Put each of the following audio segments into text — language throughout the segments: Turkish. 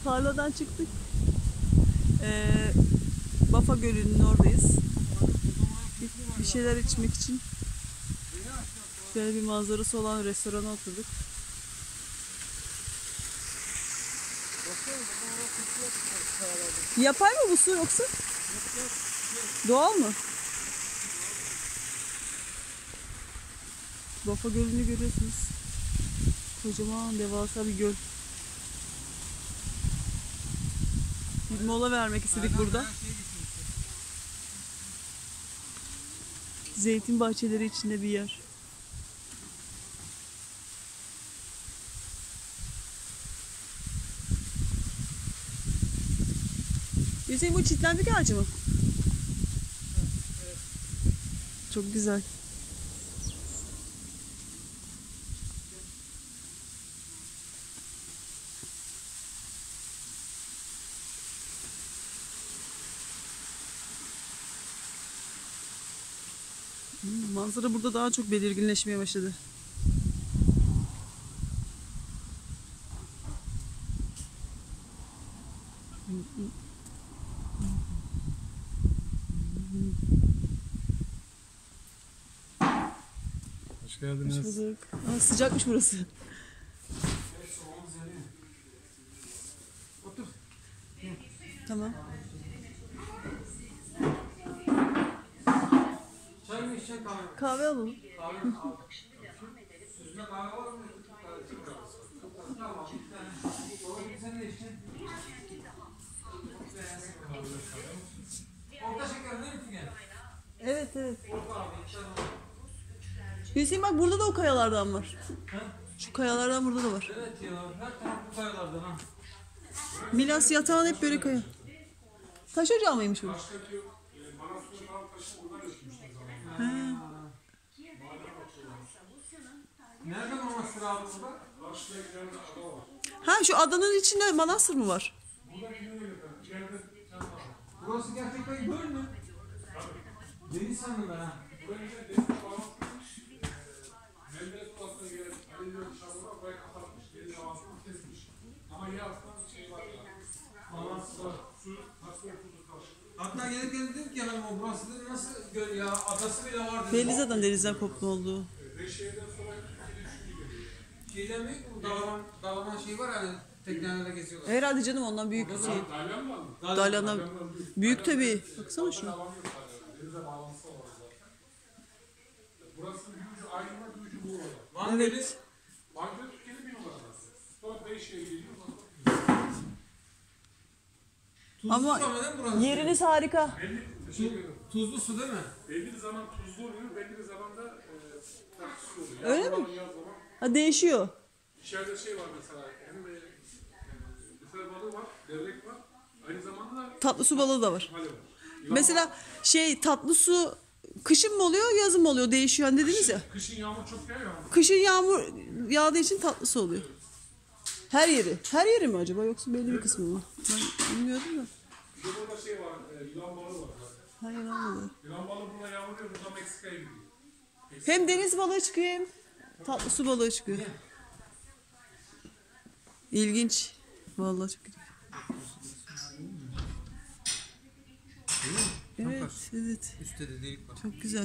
Tarladan çıktık. Bafa Gölü'nün oradayız. Bir şeyler içmek için şöyle bir manzarası olan restorana oturduk. Yapay mı bu su yoksa? Doğal mı? Bafa Gölü'nü görüyorsunuz. Kocaman devasa bir göl. Bir mola vermek istedik burada. Zeytin bahçeleri içinde bir yer. Hüseyin, bu çitlendik ağacı mı? Evet. Çok güzel. Manzara burada daha çok belirginleşmeye başladı. Hoş geldiniz. Hoş bulduk. Aa, sıcakmış burası. Otur. Tamam. Çay mı içeceksin, kahve mi? Kahve alalım. Kahve mi? Al. Süzme kahve var mı? Tamam. Bir tane. Doğru, sen ne içeceksin? Orta şeker değil mi Figen? Evet, evet. Orta abi. Hüseyin bak, burada da o kayalardan var. Ha? Şu kayalardan burada da var. Evet ya. Her taraf bu kayalardan ha. Milas yatağın hep böyle kaya. Taş ocağı mıymış bu? Baştaki Manastır'ın falan taşı oradan götürmüşler zamanında. Nerede manastır abi burada? Karşıda giden bir ada var. Ha, şu adanın içinde manastır mı var? Burada gidiyor ya. İleride bir tane daha var. Burası gerçekten göl mü? Deniz sandım ben ha. Buraya giden deniz bağlantıymış. Menderes Ulası'na gelen Aleyhüzü Şahı'na burayı kapatmış. Deniz havasını kesmiş. Ama yer altından şey var ya. Manastır, su, nasıl oturdu taşı. Hatta gelirken dedim ki ben o burası dedim nasıl göl ya, adası bile var dedim. Belli zaten denizden kopma olduğu. Beşehir'den sonra 2'de 3. geliyor. Şeyden büyük bu dalaman şey var hani teknelerle geziyorlar. Herhalde canım, ondan büyük bir şey. Dalyan mı aldın? Dalyan'dan büyük tabii. Baksana şuna. Dalam yok hala. Denize bağlantısı var zaten. Burası gücü, ayrılma gücü bu orada. Van Gölü. Evet. Bankada Türkiye'de bir numara burası. Sonra Beyşehir'e geliyor. Tuzlu Ama su ama değil mi burası? yeriniz harika. Teşekkür ederim. Tuzlu su değil mi? Belli bir zaman tuzlu oluyor, belli bir zaman da tatlı oluyor. Öyle Yaz mi? zaman, yaz zaman. Ha, değişiyor. İçeride şey var mesela, hem lüfer balığı var, levrek var. Aynı zamanda Tatlı su balığı da var. hale var. Mesela tatlı su kışın mı oluyor, yazın mı oluyor? Değişiyor hani dediniz ya. Kışın yağmur çok yağıyor ama. Kışın yağmur yağdığı için tatlı su oluyor. Her yeri. Her yeri mi acaba, yoksa belli bir kısmı mı? Ben bilmiyordum da. Bir de burada şey var, yılan balığı var zaten. Hayır, anladım. Yılan balığı burada yağmurluyor, burada Meksika'ya gidiyor. Hem deniz balığı çıkıyor hem tatlı su balığı çıkıyor. İlginç. Vallahi çok güzel. Evet, evet. Üstte de delik var. Çok güzel.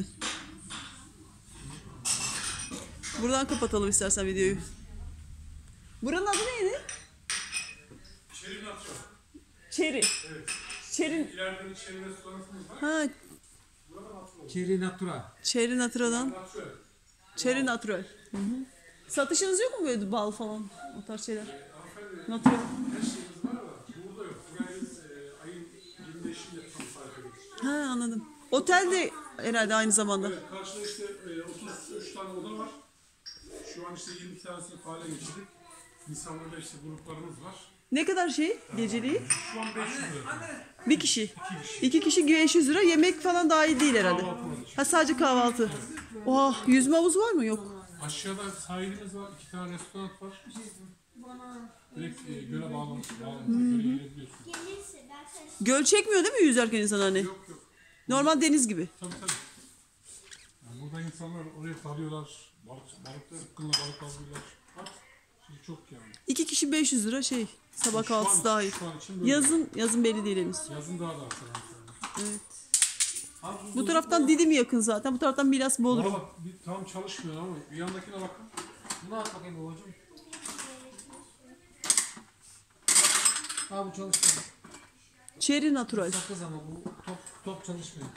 Buradan kapatalım istersen videoyu. Buranın adı neydi? Şerin atıyor. Çeri. Evet. Çerin. İleride bir şerin restoranımız var. Ha, Burada atıyor. Çeri Natura. Çeri Natura'dan. Atıyor. Çeri Natural. Hı hı. Satışınız yok mu böyle bal falan? O tarz şeyler. Hanımefendi, Natural. her şeyimiz var da burada yok. Burayı biz ayın 25'inde tam sayfa geçtik. Ha, anladım. Otel de herhalde aynı zamanda. Evet, karşıda işte 33 tane oda var. Şu an işte 20 tanesini faale geçirdik. Nisan'da işte gruplarımız var. Ne kadar geceliği? Şu an 500 lira. Bir kişi. İki kişi 500 lira. Yemek falan dahil değil herhalde. Ha, sadece kahvaltı. Oha, yüzme havuzu var mı? Yok. Aşağıda sahilimiz var, 2 tane restoran var. Direkt göle bağlantısı, göle girebiliyorsun. Göl çekmiyor değil mi yüzerken insan hani? Yok yok, Normal deniz gibi. tabii tabii. Yani burada insanlar oraya dalıyorlar, balıklar, ıkkınla balık avlıyorlar. Bak, şimdi çok yani. İki kişi 500 lira Sabah Şu an- kahvaltısı daha iyi. şu an için böyle. Yazın belli değil henüz. Yazın daha da artar. Evet. Bu taraftan Didim yakın zaten. Bu taraftan Milas Bodrum. Valla tam çalışmıyor ama bir yandakine bakın. Bunu at bakayım babacığım. Ha bu çalışmıyor. Cherry Natural. Sakız ama bu top çalışmıyor.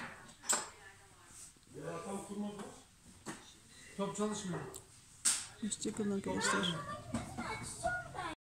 Tam kurmaz var. Top çalışmıyor. Hoşçakalın arkadaşlar.